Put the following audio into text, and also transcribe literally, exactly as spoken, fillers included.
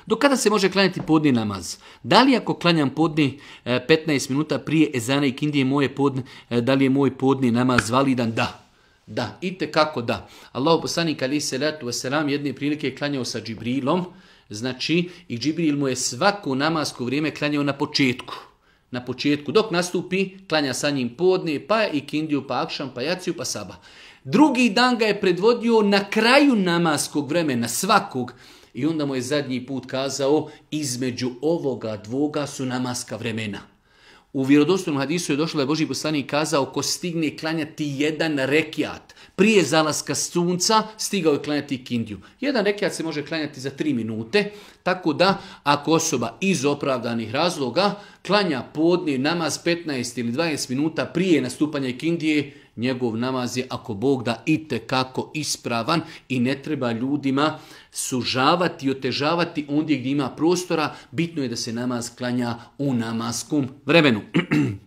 Do kada se može klanjati podni namaz? Da li ako klanjam podni petnaest minuta prije ezana i kindije, moje podne, da li je moj podni namaz validan? Da. Da, itekako da. Allahu poslanik alejhi selatu vesselam jedne prilike je klanjao sa Džibrilom, znači i Džibril mu je svako namasko vrijeme klanjao na početku. Na početku, dok nastupi, klanja sa njim podne, pa i kindiju, pa akšam, pa jaciju, pa sabah. Drugi dan ga je predvodio na kraju namaskog vremena, svakog. I onda mu je zadnji put kazao, između ovoga dvoga su namaska vremena. U vjerodostojnom hadisu je došlo da je Božji poslanik kazao, ko stigne klanjati jedan rekiat prije zalaska sunca, stigao je klanjati kindiju. Jedan rekiat se može klanjati za tri minute, tako da ako osoba iz opravdanih razloga klanja podni namaz petnaest ili dvadeset minuta prije nastupanja kindije, njegov namaz je, ako Bog da, itekako ispravan i ne treba ljudima sužavati i otežavati ondje gdje ima prostora. Bitno je da se namaz klanja u namaskom vremenu.